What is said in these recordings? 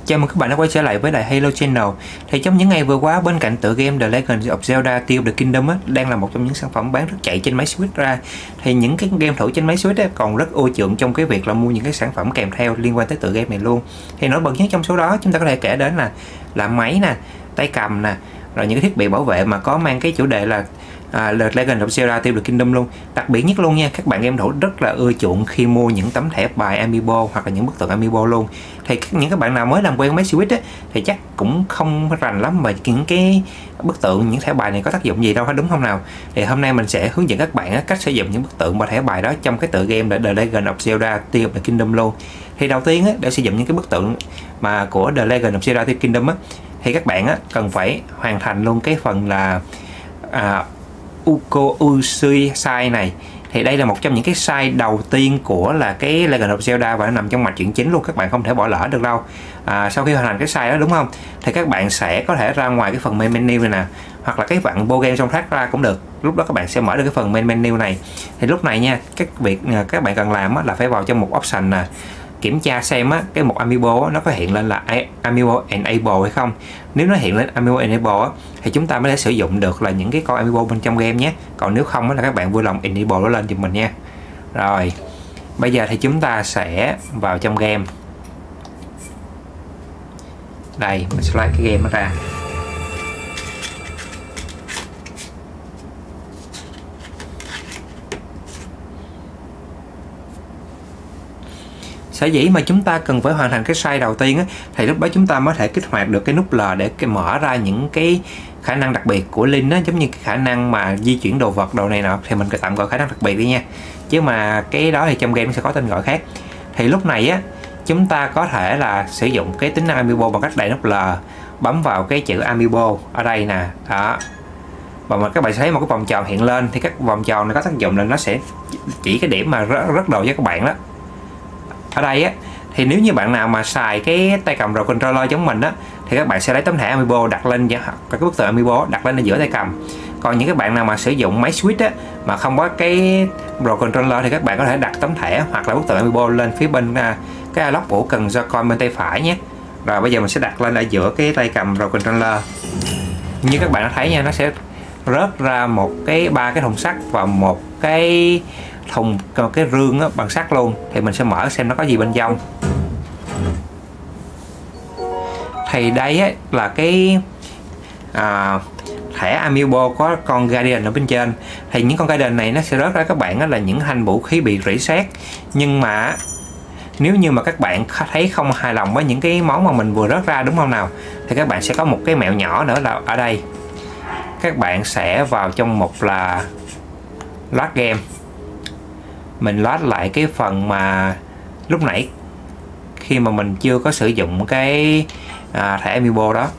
Chào mừng các bạn đã quay trở lại với lại Halo Channel. Thì trong những ngày vừa qua, bên cạnh tựa game The Legend of Zelda Tears of the Kingdom đang là một trong những sản phẩm bán rất chạy trên máy Switch ra, thì những cái game thủ trên máy Switch còn rất ưa chuộng trong cái việc là mua những cái sản phẩm kèm theo liên quan tới tựa game này luôn. Thì nổi bật nhất trong số đó chúng ta có thể kể đến là máy nè, tay cầm nè, rồi những cái thiết bị bảo vệ mà có mang cái chủ đề là The Legend of Zelda Tears of the Kingdom luôn. Đặc biệt nhất luôn nha, các bạn game thủ rất là ưa chuộng khi mua những tấm thẻ bài Amiibo hoặc là những bức tượng Amiibo luôn. Thì những các bạn nào mới làm quen máy Switch thì chắc cũng không rành lắm mà những cái bức tượng, những thẻ bài này có tác dụng gì đâu, đúng không nào? Thì hôm nay mình sẽ hướng dẫn các bạn cách sử dụng những bức tượng và thẻ bài đó trong cái tựa game The Legend of Zelda Tears of the Kingdom luôn. Thì đầu tiên để sử dụng những cái bức tượng mà của The Legend of Zelda Tears of the Kingdom thì các bạn cần phải hoàn thành luôn cái phần là Uko Usui sai này. Thì đây là một trong những cái sai đầu tiên của là cái Legend of Zelda và nó nằm trong mạch truyện chính luôn, các bạn không thể bỏ lỡ được đâu. Sau khi hoàn thành cái sai đó, đúng không, thì các bạn sẽ có thể ra ngoài cái phần main menu này nè, hoặc là cái bạn vô game soundtrack ra cũng được. Lúc đó các bạn sẽ mở được cái phần main menu này. Thì lúc này nha, các bạn cần làm là phải vào trong một option nè, kiểm tra xem cái một Amiibo nó có hiện lên là Amiibo Enable hay không. Nếu nó hiện lên Amiibo Enable thì chúng ta mới thể sử dụng được là những cái con Amiibo bên trong game nhé. Còn nếu không là các bạn vui lòng Enable nó lên giùm mình nha. Rồi bây giờ thì chúng ta sẽ vào trong game. Đây, mình sẽ lấy cái game nó ra. Sở dĩ mà chúng ta cần phải hoàn thành cái sai đầu tiên thì lúc đó chúng ta mới thể kích hoạt được cái nút L để mở ra những cái khả năng đặc biệt của Link giống như cái khả năng mà di chuyển đồ vật đồ này nọ, thì mình tạm gọi khả năng đặc biệt đi nha, chứ mà cái đó thì trong game sẽ có tên gọi khác. Thì lúc này chúng ta có thể là sử dụng cái tính năng Amiibo bằng cách đẩy nút L, bấm vào cái chữ Amiibo ở đây nè, đó, và mà các bạn sẽ thấy một cái vòng tròn hiện lên. Thì các vòng tròn này có tác dụng là nó sẽ chỉ cái điểm mà rất đồ cho các bạn đó. Ở đây thì nếu như bạn nào mà xài cái tay cầm Pro Controller giống mình thì các bạn sẽ lấy tấm thẻ Amiibo đặt lên, cái bức tượng Amiibo đặt lên ở giữa tay cầm. Còn những các bạn nào mà sử dụng máy Switch mà không có cái Pro Controller thì các bạn có thể đặt tấm thẻ hoặc là bức tượng Amiibo lên phía bên cái lock ổ cần Joy-Con bên tay phải nhé. Rồi bây giờ mình sẽ đặt lên ở giữa cái tay cầm Pro Controller. Như các bạn đã thấy nha, nó sẽ rớt ra ba cái thùng sắt và một cái thùng, cái rương bằng sắt luôn. Thì mình sẽ mở xem nó có gì bên trong. Thì đây là cái thẻ Amiibo có con Guardian ở bên trên. Thì những con Guardian này nó sẽ rớt ra các bạn là những thanh vũ khí bị reset. Nhưng mà nếu như mà các bạn thấy không hài lòng với những cái món mà mình vừa rớt ra, đúng không nào, thì các bạn sẽ có một cái mẹo nhỏ nữa là ở đây. Các bạn sẽ vào trong một là load game, mình load lại cái phần mà lúc nãy khi mà mình chưa có sử dụng cái thẻ Amiibo đó.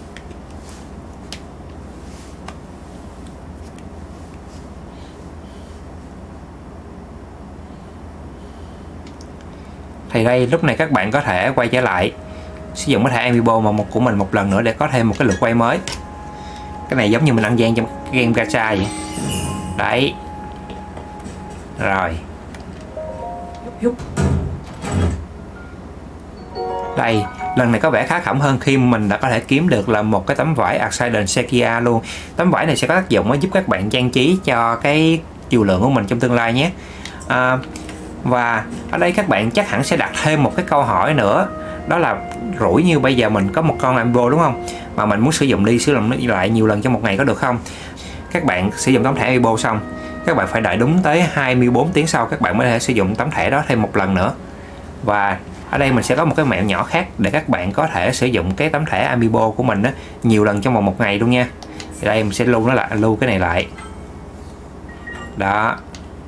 Thì đây, lúc này các bạn có thể quay trở lại sử dụng cái thẻ Amiibo của mình một lần nữa để có thêm một cái lượt quay mới. Cái này giống như mình ăn gian trong game gacha vậy. Đấy. Rồi. Đây, lần này có vẻ khá khẩm hơn khi mình đã có thể kiếm được là một cái tấm vải Arxiden Sekia luôn. Tấm vải này sẽ có tác dụng giúp các bạn trang trí cho cái chiều lượng của mình trong tương lai nhé. Và ở đây các bạn chắc hẳn sẽ đặt thêm một cái câu hỏi nữa, đó là rủi như bây giờ mình có một con Amiibo đúng không, mà mình muốn sử dụng lại nhiều lần trong một ngày có được không? Các bạn sử dụng tấm thẻ Amiibo xong, các bạn phải đợi đúng tới 24 tiếng sau các bạn mới thể sử dụng tấm thẻ đó thêm một lần nữa. Và ở đây mình sẽ có một cái mẹo nhỏ khác để các bạn có thể sử dụng cái tấm thẻ Amiibo của mình nhiều lần trong vòng một ngày luôn nha. Thì đây mình sẽ lưu cái này lại. Đó.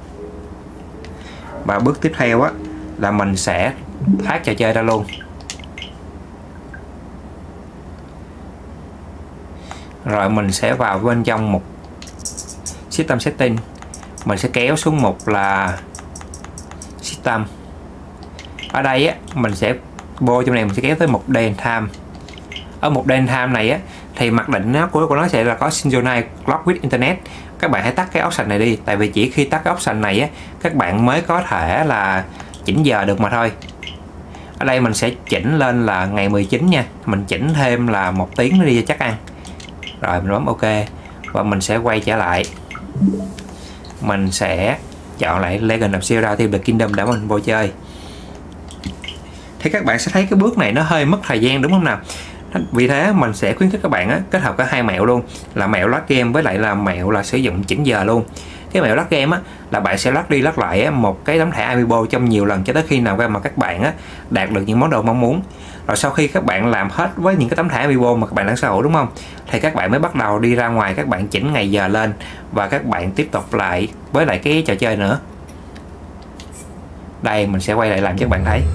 Và bước tiếp theo là mình sẽ thoát trò chơi ra luôn. Rồi mình sẽ vào bên trong một System Setting. Mình sẽ kéo xuống một là System. Ở đây mình sẽ vô trong này, mình sẽ kéo tới một Day and Time. Ở một Day and Time này thì mặc định của nó sẽ là có Synchronize Clock with Internet. Các bạn hãy tắt cái option này đi, tại vì chỉ khi tắt cái option này các bạn mới có thể là chỉnh giờ được mà thôi. Ở đây mình sẽ chỉnh lên là ngày 19 nha, mình chỉnh thêm là 1 tiếng nữa đi cho chắc ăn. Rồi mình bấm OK và mình sẽ quay trở lại. Mình sẽ chọn lại Legend of Zelda Tears of the Kingdom để mình vô chơi. Thì các bạn sẽ thấy cái bước này nó hơi mất thời gian đúng không nào? Vì thế mình sẽ khuyến khích các bạn kết hợp cả hai mẹo luôn, là mẹo lát game với lại là mẹo là sử dụng chỉnh giờ luôn. Cái mẹo lát game là bạn sẽ lát đi lát lại một cái tấm thẻ Amiibo trong nhiều lần cho tới khi nào mà các bạn đạt được những món đồ mong muốn. Rồi sau khi các bạn làm hết với những cái tấm thẻ Amiibo mà các bạn đang sở hữu đúng không, thì các bạn mới bắt đầu đi ra ngoài, các bạn chỉnh ngày giờ lên và các bạn tiếp tục lại với lại cái trò chơi nữa. Đây mình sẽ quay lại làm cho các bạn thấy.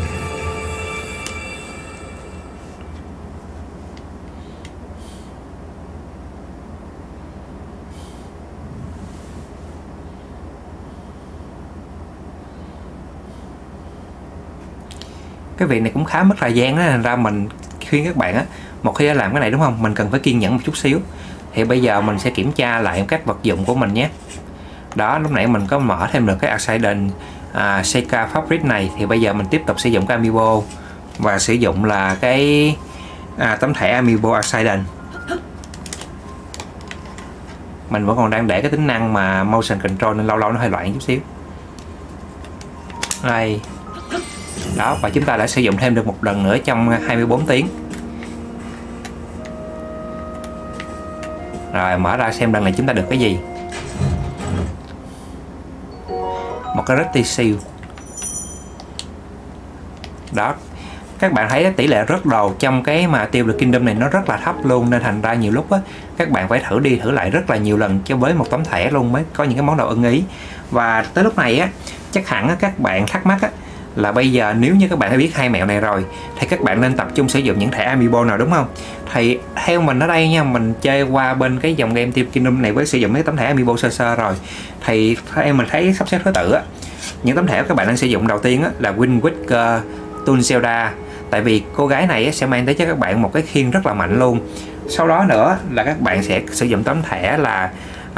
Cái việc này cũng khá mất thời gian đó, thành ra mình khuyên các bạn một khi đã làm cái này đúng không, mình cần phải kiên nhẫn một chút xíu. Thì bây giờ mình sẽ kiểm tra lại các vật dụng của mình nhé. Đó, lúc nãy mình có mở thêm được cái Accident Seika Fabric này, thì bây giờ mình tiếp tục sử dụng cái Amiibo và sử dụng là cái tấm thẻ Amiibo Accident. Mình vẫn còn đang để cái tính năng mà motion control nên lâu lâu nó hơi loạn chút xíu. Đây. Đó, và chúng ta đã sử dụng thêm được một lần nữa trong 24 tiếng. Rồi mở ra xem lần này chúng ta được cái gì. Một cái Rusty Seal. Đó, các bạn thấy tỷ lệ rớt đồ trong cái mà Tears of the Kingdom này nó rất là thấp luôn, nên thành ra nhiều lúc các bạn phải thử đi thử lại rất là nhiều lần cho với một tấm thẻ luôn mới có những cái món đồ ưng ý. Và tới lúc này chắc hẳn các bạn thắc mắc là bây giờ nếu như các bạn đã biết hai mẹo này rồi thì các bạn nên tập trung sử dụng những thẻ Amiibo nào đúng không? Thì theo mình ở đây nha, mình chơi qua bên cái dòng game Tears of the Kingdom này với sử dụng mấy tấm thẻ Amiibo sơ sơ rồi, thì theo mình thấy sắp xếp thứ tự những tấm thẻ các bạn đang sử dụng đầu tiên là Wind Waker Toon Zelda, tại vì cô gái này sẽ mang tới cho các bạn một cái khiên rất là mạnh luôn. Sau đó nữa là các bạn sẽ sử dụng tấm thẻ là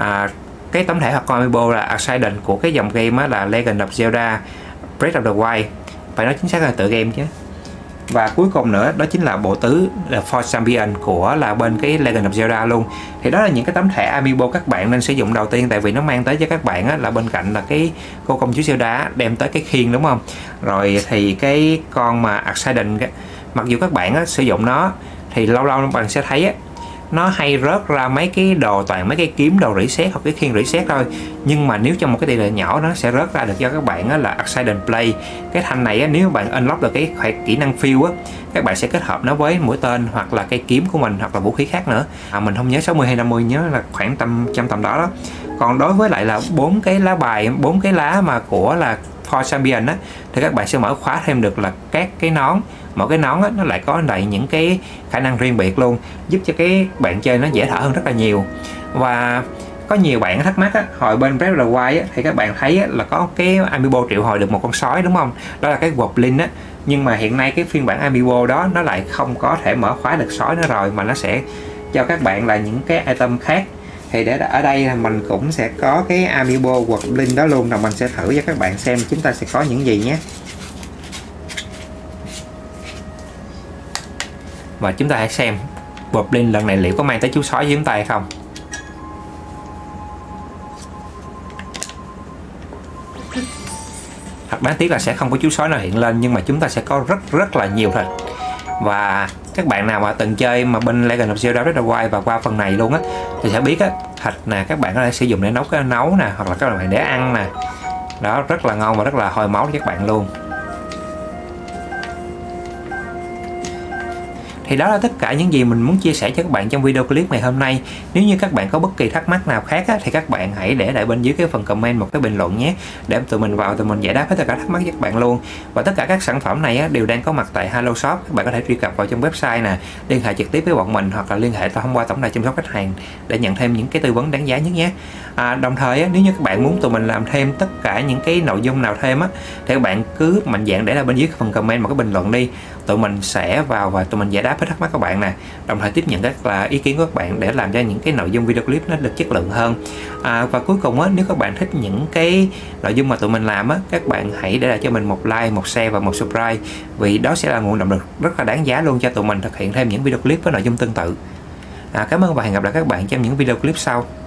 cái tấm thẻ hoặc con Amiibo là Accident của cái dòng game là Legend of Zelda Breath of the Wild, phải nói chính xác là tựa game chứ. Và cuối cùng nữa đó chính là bộ tứ là For Champion của là bên cái Legend of Zelda luôn. Thì đó là những cái tấm thẻ Amiibo các bạn nên sử dụng đầu tiên, tại vì nó mang tới cho các bạn là bên cạnh là cái cô công chúa Zelda đem tới cái khiên đúng không? Rồi thì cái con mà Accident mặc dù các bạn sử dụng nó thì lâu lâu bạn sẽ thấy nó hay rớt ra mấy cái đồ toàn mấy cái kiếm đồ reset hoặc cái khiên reset thôi, nhưng mà nếu trong một cái tỷ lệ nhỏ nó sẽ rớt ra được cho các bạn là Accident Play. Cái thanh này nếu bạn unlock được cái kỹ năng field các bạn sẽ kết hợp nó với mũi tên hoặc là cây kiếm của mình hoặc là vũ khí khác nữa. Mình không nhớ 60 hay 50, nhớ là khoảng tầm đó đó. Còn đối với lại là 4 cái lá bài, 4 cái lá mà của là For Champion thì các bạn sẽ mở khóa thêm được là các cái nón. Mỗi cái nón nó lại có đầy những cái khả năng riêng biệt luôn, giúp cho cái bạn chơi nó dễ thở hơn rất là nhiều. Và có nhiều bạn thắc mắc hồi bên Breath of the Wild thì các bạn thấy là có cái Amiibo triệu hồi được một con sói đúng không? Đó là cái Goblin nhưng mà hiện nay cái phiên bản Amiibo đó nó lại không có thể mở khóa được sói nữa rồi, mà nó sẽ cho các bạn là những cái item khác. Thì để ở đây là mình cũng sẽ có cái Amiibo Goblin đó luôn, là mình sẽ thử cho các bạn xem chúng ta sẽ có những gì nhé. Và chúng ta hãy xem Goblin lần này liệu có mang tới chú sói với chúng ta hay không. Thật đáng tiếc là sẽ không có chú sói nào hiện lên, nhưng mà chúng ta sẽ có rất là nhiều thịt. Và các bạn nào mà từng chơi mà bên Legend of Zelda Breath of the Wild và qua phần này luôn thì sẽ biết thịt nè, các bạn có thể sử dụng để nấu nè, hoặc là các bạn để ăn nè. Đó, rất là ngon và rất là hồi máu cho các bạn luôn. Thì đó là tất cả những gì mình muốn chia sẻ cho các bạn trong video clip ngày hôm nay. Nếu như các bạn có bất kỳ thắc mắc nào khác thì các bạn hãy để lại bên dưới cái phần comment một cái bình luận nhé, để tụi mình vào tụi mình giải đáp hết tất cả thắc mắc với các bạn luôn. Và tất cả các sản phẩm này đều đang có mặt tại Halo Shop, các bạn có thể truy cập vào trong website nè, liên hệ trực tiếp với bọn mình hoặc là liên hệ thông qua tổng đài chăm sóc khách hàng để nhận thêm những cái tư vấn đáng giá nhất nhé. Đồng thời nếu như các bạn muốn tụi mình làm thêm tất cả những cái nội dung nào thêm thì các bạn cứ mạnh dạn để lại bên dưới phần comment một cái bình luận đi. tụi mình sẽ vào và tụi mình giải đáp hết thắc mắc các bạn nè, đồng thời tiếp nhận các ý kiến của các bạn để làm cho những cái nội dung video clip nó được chất lượng hơn. Và cuối cùng á, nếu các bạn thích những cái nội dung mà tụi mình làm á, các bạn hãy để lại cho mình một like, một share và một subscribe, vì đó sẽ là nguồn động lực rất là đáng giá luôn cho tụi mình thực hiện thêm những video clip với nội dung tương tự. Cảm ơn và hẹn gặp lại các bạn trong những video clip sau.